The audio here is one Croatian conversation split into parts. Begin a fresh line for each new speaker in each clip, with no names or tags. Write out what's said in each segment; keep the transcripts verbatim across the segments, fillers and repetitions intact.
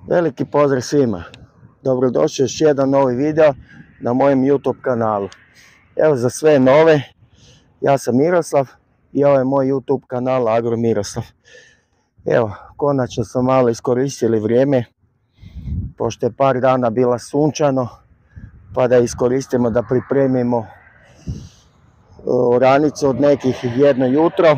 Veliki pozdrav svima. Dobrodošli još jedan novi video na mojem YouTube kanalu. Evo za sve nove, ja sam Miroslav i ovo je moj YouTube kanal Agro Miroslav. Evo, konačno smo malo iskoristili vrijeme, pošto je par dana bila sunčano, pa da iskoristimo da pripremimo oranicu od nekih jedno jutro,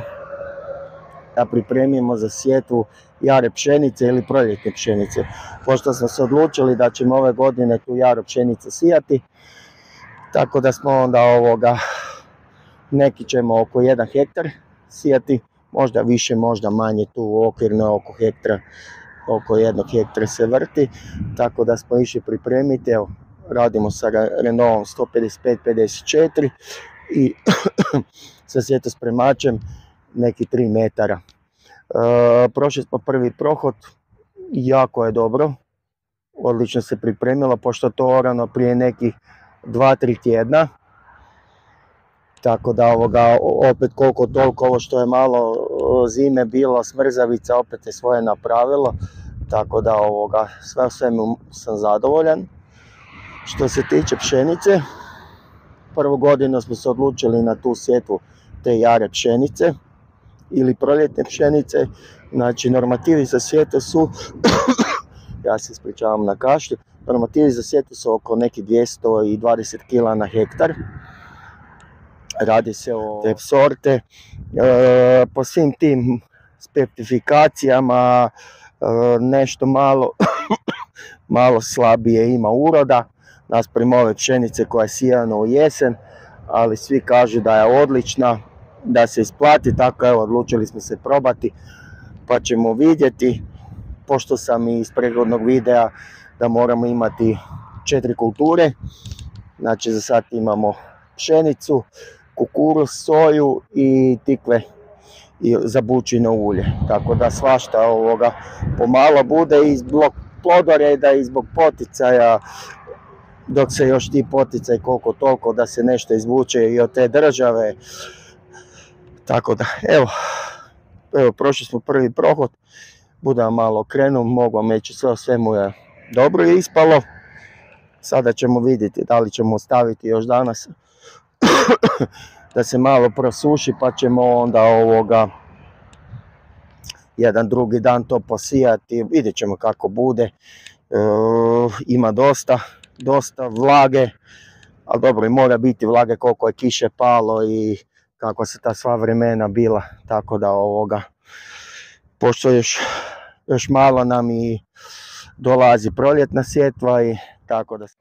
da pripremimo za sjetvu jare pšenice ili proljetne pšenice. Pošto smo se odlučili da ćemo ove godine tu jaru pšenice sijati, tako da smo onda ovoga, neki ćemo oko jedan hektar sijati, možda više, možda manje, tu okvirno oko hektara, oko jednog hektara se vrti, tako da smo išli pripremiti. Evo, radimo sa Renaultom sto pedeset pet pedeset četiri i sa sjetospremačem neki tri metara. E, prošli smo prvi prohod, jako je dobro, odlično se pripremilo, pošto to orano prije nekih dva tri tjedna. Tako da ovoga, opet koliko toliko, ovo što je malo zime bilo, smrzavica opet je svoje napravilo. Tako da ovoga, sve u svemu sam zadovoljan. Što se tiče pšenice, prvu godinu smo se odlučili na tu sjetvu te jare pšenice ili proljetne pšenice. Znači normativi za sjetvu su, ja se ispričavam na kašlju, normativi za sjetvu su oko nekih dvjesto dvadeset kila na hektar. Radi se o te sorte, e, po svim tim specifikacijama e, nešto malo, malo slabije ima uroda naspram ove pšenice koja je sijana u jesen, ali svi kažu da je odlična, da se isplati, tako evo odlučili smo se probati pa ćemo vidjeti, pošto sam iz prethodnog videa da moramo imati četiri kulture. Znači za sad imamo pšenicu, kukuruz, soju i tikve i zabučino ulje, tako da svašta ovoga pomalo bude i zbog plodoreda i zbog poticaja, dok se još ti poticaj koliko toliko da se nešto izvuče i od te države. Tako da evo, evo prošli smo prvi prohod, budemo malo krenuo, mogu vam reći sve o svemu je dobro ispalo. Sada ćemo vidjeti da li ćemo ostaviti još danas da se malo prosuši, pa ćemo onda ovoga jedan drugi dan to posijati, vidjet ćemo kako bude. E, ima dosta, dosta vlage, ali dobro, i mora biti vlage koliko je kiše palo i kako se ta sva vremena bila, tako da ovoga, pošto još, još malo nam i dolazi proljetna sjetva i tako da.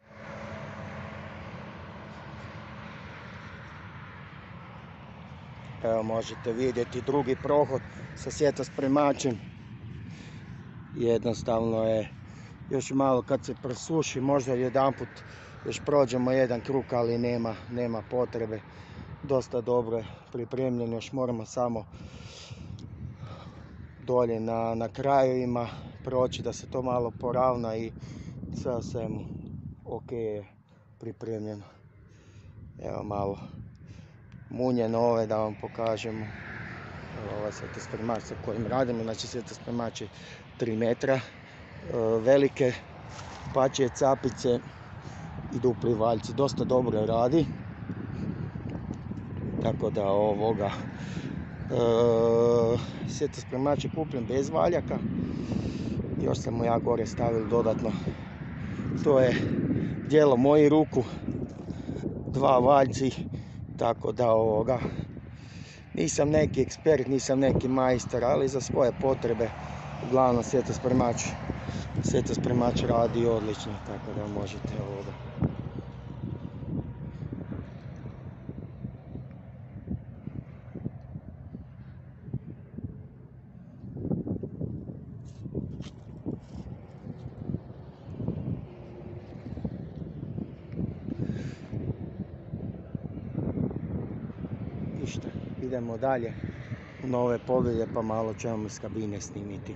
Evo možete vidjeti drugi prohod sa sjetospremačem. Jednostavno je još malo kad se prosuši, možda jedanput još prođemo jedan krug, ali nema, nema potrebe. Dosta dobro je pripremljeno, još moramo samo dolje na, na krajevima proći da se to malo poravna i sve o svemu ok je pripremljeno. Evo malo munjeno ove da vam pokažemo. Evo ovaj sjetospremač sa kojim radimo, znači sjetospremač je tri metra, velike pačije capice i dupli valjci, dosta dobro radi. Tako da ovoga, e, sjetospremač je kupljen bez valjaka, još sam mu ja gore stavio dodatno, to je djelo moji ruku, dva valjci. Tako da ovoga, nisam neki ekspert, nisam neki majstor, ali za svoje potrebe uglavnom sjetospremač, sjetospremač radi odlično, tako da možete ovoga. Ništa, idemo dalje u nove poglede pa malo ćemo iz kabine snimiti.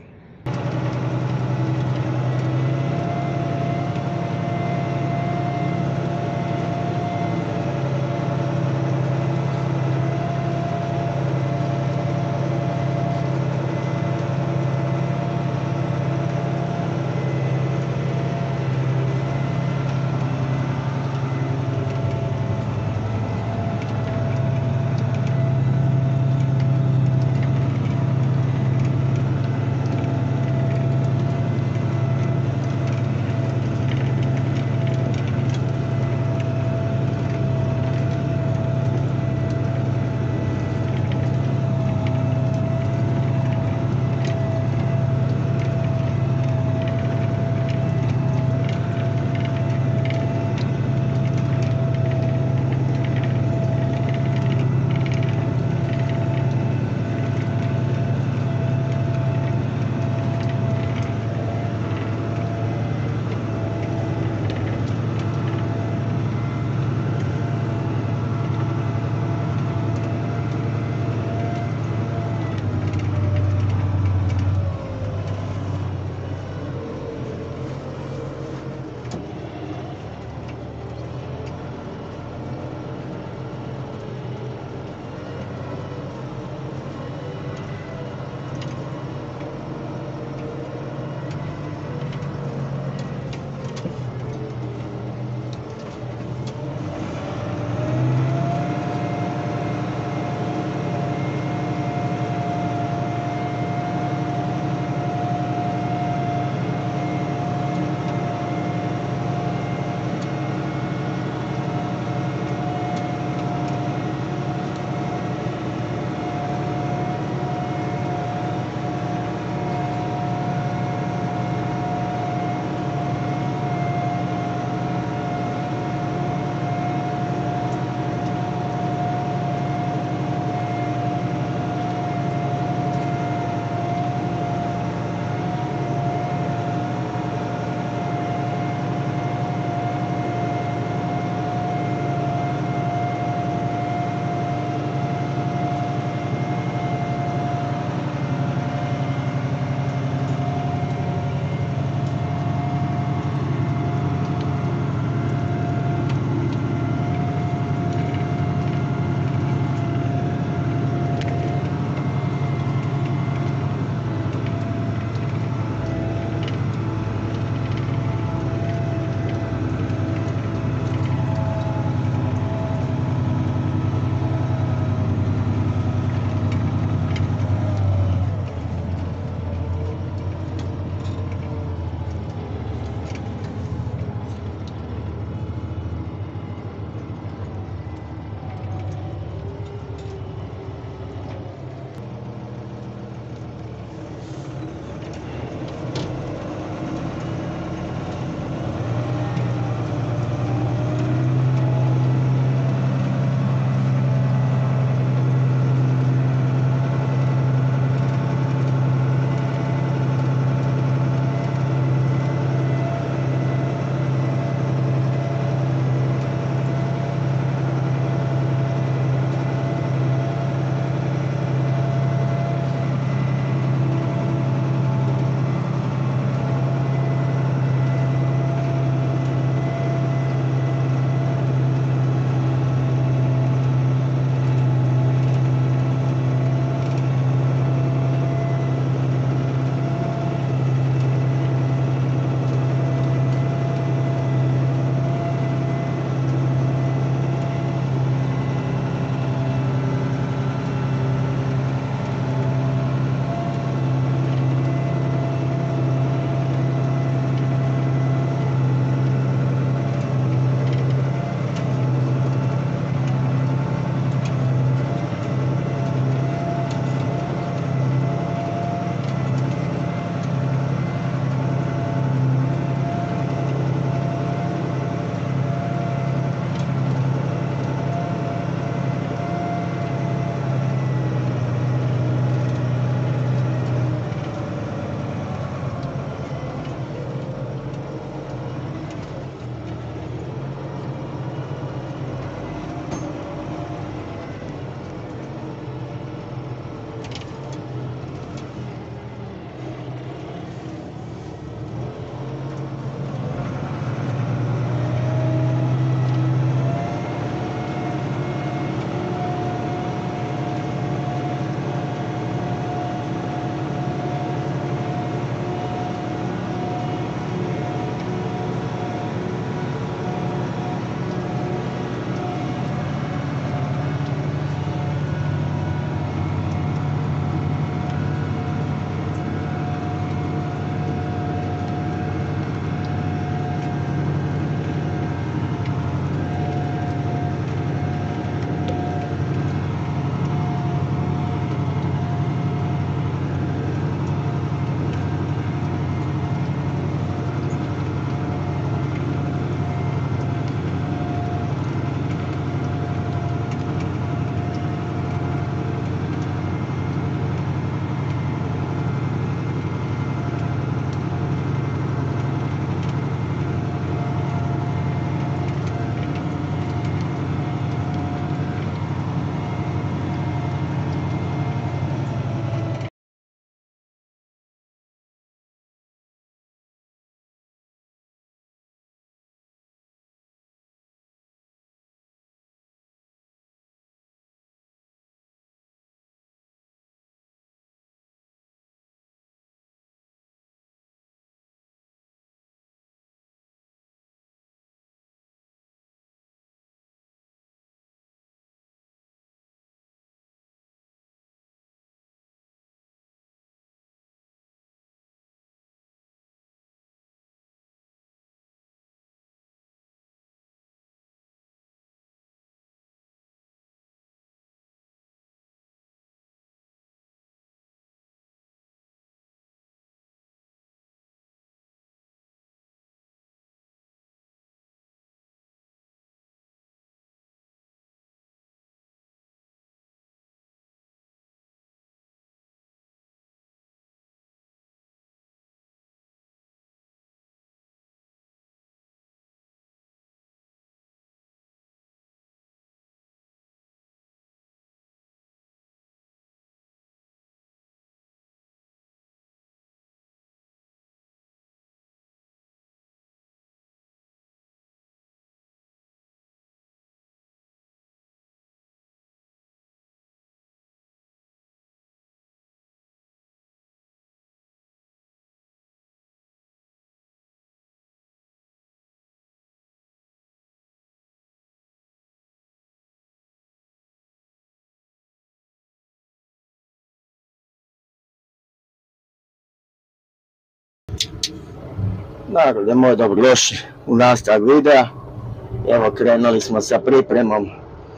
Narode moj, dobrodošli u nastavak videa. Evo, krenuli smo sa pripremom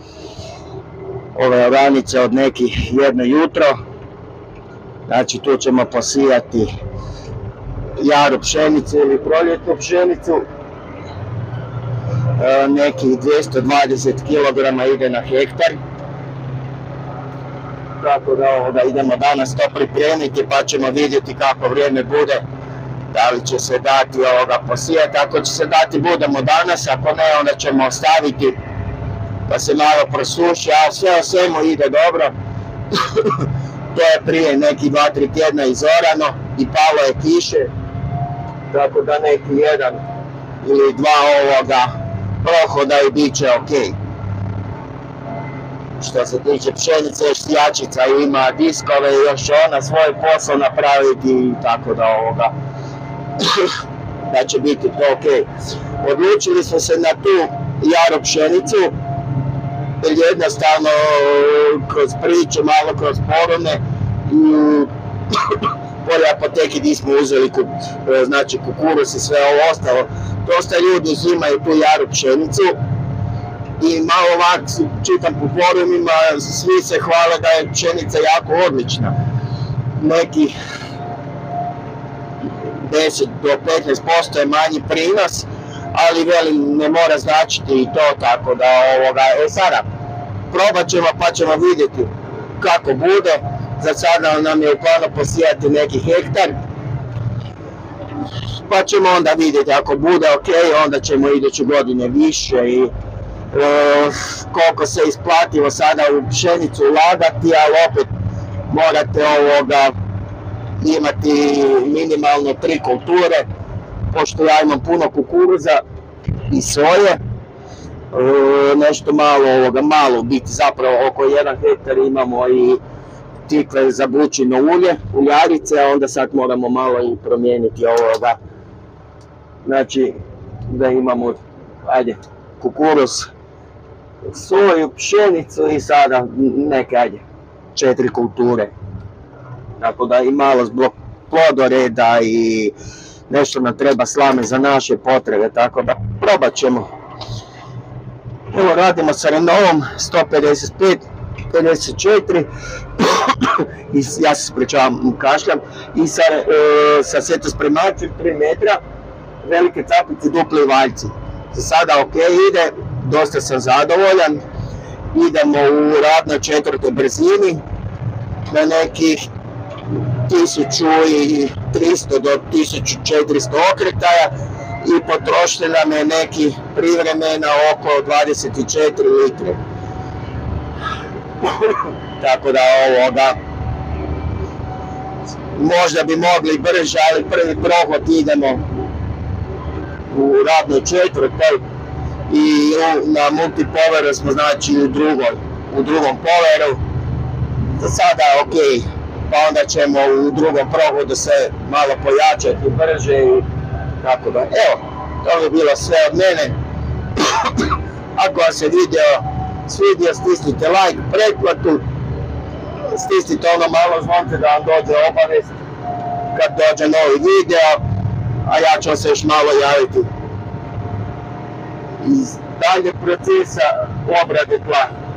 ove oranice od nekih jedno jutro. Znači tu ćemo posijati jaru pšenicu ili proljetnu pšenicu. E, nekih dvjesto dvadeset kilograma ide na hektar. Tako da ovoga idemo danas to pripremiti, pa ćemo vidjeti kako vrijeme bude. Da li će se dati ovoga posijati. Ako će se dati, budemo danas, ako ne, onda ćemo ostaviti pa se malo prosuši, a sve o svemu ide dobro. To je prije neki dva tri tjedna izorano i palo je kiše, tako da neki jedan ili dva ovoga prohoda i bit će ok. Što se tiče pšenice, još jačica ima diskove i još ona svoj posao napraviti i tako da ovoga da će biti to ok. Odlučili smo se na tu jaru pšenicu, jer jednostavno kroz priče, malo kroz porume u polje apoteki gdje smo uzeli znači kukuruz i sve ovo ostalo. Dosta ljudi uzimaju tu jaru pšenicu i malo ovak čitam po forumima, svi se hvale da je pšenica jako odlična. Neki deset do petnaest posto je manji prinos, ali velim ne mora značiti i to, tako da ovoga, e sada probat ćemo pa ćemo vidjeti kako bude. Za sada nam je u planu posijati neki hektar, pa ćemo onda vidjeti, ako bude ok, onda ćemo iduće godine više i e, koliko se isplativo sada u pšenicu ulagati, ali opet morate ovoga imati minimalno tri kulture, pošto ja imam puno kukuruza i soje, e, nešto malo ovoga, malo biti zapravo oko jedan hektar imamo i tikve za bućino ulje, uljarice, a onda sad moramo malo i promijeniti ovoga, znači da imamo, ajde, kukuruz, soju, pšenicu i sada neke, ajde, četiri kulture. Tako da i malo zbog plodoreda i nešto nam treba slame za naše potrebe, tako da probat ćemo. Evo radimo sa Renaultom sto pedeset pet pedeset četiri i ja se sprečavam, kašljam, i sa, e, sa setospremačem tri metra, velike capice, dupli valjci. Za sada ok ide, dosta sam zadovoljan. Idemo u rad na četvrtoj brzini na nekih tisuću tristo do tisuću četiristo okretaja i potrošili nam je neki privremena oko dvadeset četiri litre. Tako da ovoga možda bi mogli brže, ali prvi prohod idemo u radnoj četvrtoj i na multipoweru smo, znači u drugoj, u drugom poweru. Za sada ok, pa onda ćemo u drugom prohodu se malo pojačati brže i tako da. Evo, to bi bilo sve od mene. Ako vam se video svidio, stisnite like, pretplatu, stisnite ono malo zvonce da vam dođe obavijest kad dođe novi video, a ja ću se još malo javiti iz daljnjeg procesa obrade tla.